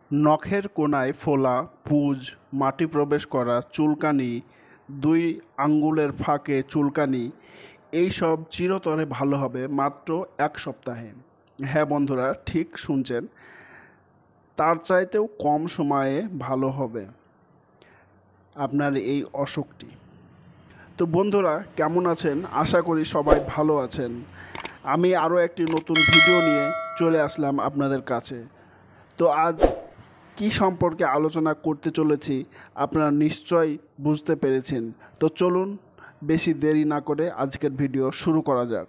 নখের কোণায় ফোলা, পুঁজ, মাটি প্রবেশ করা, চুলকানি, 2 আঙুলের ফাঁকে চুলকানি এইসব চিরতরে ভালো হবে মাত্র 1 সপ্তাহে। হ্যাঁ বন্ধুরা, ঠিক শুনছেন, তার চাইতেও কম সময়ে ভালো হবে আপনার এই অসুখটি। তো বন্ধুরা, কেমন আছেন? আশা করি সবাই ভালো আছেন। আমি আরও একটি নতুন ভিডিও নিয়ে চলে আসলাম আপনাদের কাছে। তো আজ কি সম্পর্কে আলোচনা করতে চলেছি আপনারা নিশ্চয়ই বুঝতে পেরেছেন। তো চলুন বেশি দেরি না করে আজকের ভিডিও শুরু করা যাক।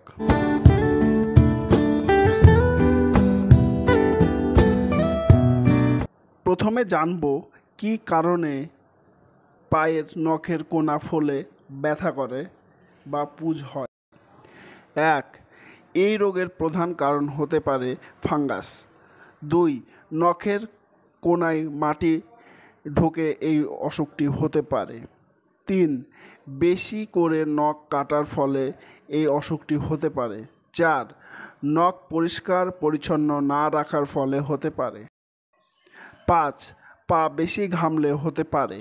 প্রথমে জানব কি কারণে পায়ের নখের কোণা ফোলে, ব্যথা করে বা পুঁজ হয়। 1. এই রোগের প্রধান কারণ হতে পারে ফাঙ্গাস। 2. নখের কোণায় মাটি ঢোকে, এই অসুখটি হতে পারে। 3. বেশি করে নখ কাটার ফলে এই অসুখটি হতে পারে। 4. নখ পরিষ্কার পরিচ্ছন্ন না রাখার ফলে হতে পারে। 5. পা বেশি ঘামলে হতে পারে।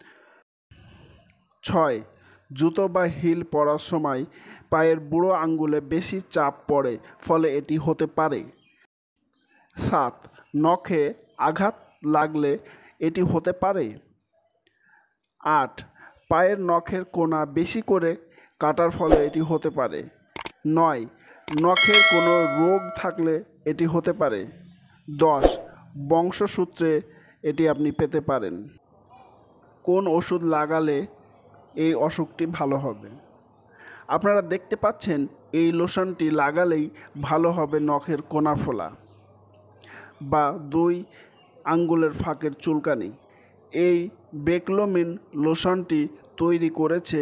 6. জুতো বা হিল পরার সময় পায়ের বুড়ো আঙ্গুলে বেশি চাপ পড়ে, ফলে এটি হতে পারে। 7. নখে আঘাত লাগলে এটি হতে পারে। 8. পায়ের নখের কোণা বেশি করে কাটার ফলে এটি হতে পারে। 9. নখের কোনো রোগ থাকলে এটি হতে পারে। 10. বংশসূত্রে এটি আপনি পেতে পারেন। কোন ওষুধ লাগালে এই অসুখটি ভালো হবে? আপনারা দেখতে পাচ্ছেন, এই লোশনটি লাগালেই ভালো হবে নখের কোণা ফোলা বা 2 আঙ্গুলের ফাঁকের চুলকানি। এই বেক্লোমিন লোশনটি তৈরি করেছে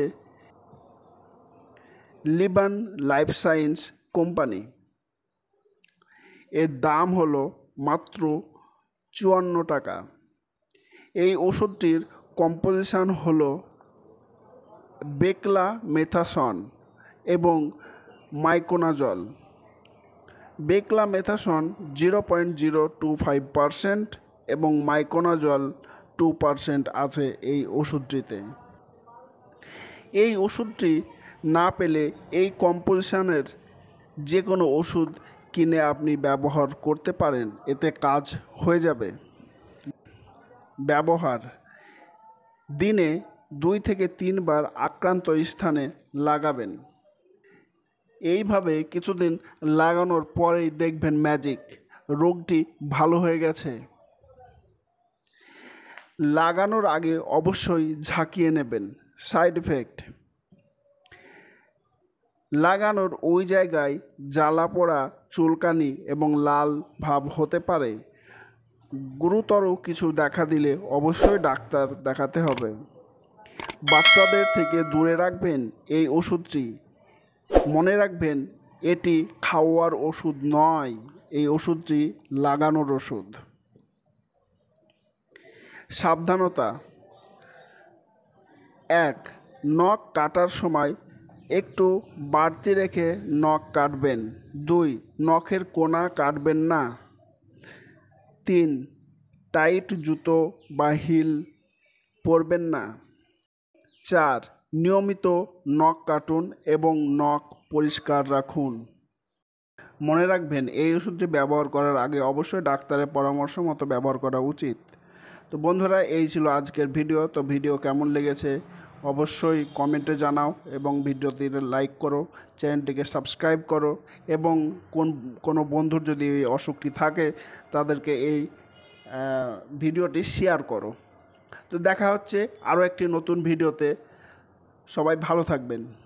লিবান লাইফ সায়েন্স কোম্পানি। এর দাম হলো মাত্র 54 টাকা। এই ওষুধটির কম্পোজিশন হলো বেক্লামেথাসন এবং মাইকোনাজল। বেক্লামেথাসন 0.025% এবং মাইকোনাজল 2% আছে এই ওষুধটিতে। এই ওষুধটি না পেলে এই কম্পোজিশনের যে কোনো ওষুধ কিনে আপনি ব্যবহার করতে পারেন, এতে কাজ হয়ে যাবে। ব্যবহার: দিনে 2 থেকে 3 বার আক্রান্ত স্থানে লাগাবেন। এইভাবে কিছুদিন লাগানোর পরেই দেখবেন ম্যাজিক, রোগটি ভালো হয়ে গেছে। লাগানোর আগে অবশ্যই ঝাঁকিয়ে নেবেন। সাইড ইফেক্ট: লাগানোর ওই জায়গায় জ্বালা পোড়া, চুলকানি এবং লাল ভাব হতে পারে। গুরুতর কিছু দেখা দিলে অবশ্যই ডাক্তার দেখাতে হবে। বাচ্চাদের থেকে দূরে রাখবেন এই ওষুধটি। মনে রাখবেন, এটি খাওয়ার ওষুধ নয়, এই ওষুধটি লাগানোর ওষুধ। সাবধানতা: 1. নখ কাটার সময় একটু বাড়তি রেখে নখ কাটবেন। 2. নখের কোণা কাটবেন না। 3. টাইট জুতো বা হিল পরবেন না। 4. নিয়মিত নখ কাটুন এবং নখ পরিষ্কার রাখুন। মনে রাখবেন, এই ওষুধটি ব্যবহার করার আগে অবশ্যই ডাক্তারের পরামর্শ মতো ব্যবহার করা উচিত। তো বন্ধুরা, এই ছিল আজকের ভিডিও। তো ভিডিও কেমন লেগেছে অবশ্যই কমেন্টে জানাও এবং ভিডিওটিতে লাইক করো, চ্যানেলটিকে সাবস্ক্রাইব করো এবং কোনো বন্ধুর যদি এই অসুখটি থাকে তাদেরকে এই ভিডিওটি শেয়ার করো। তো দেখা হচ্ছে আরও একটি নতুন ভিডিওতে। সবাই ভালো থাকবেন।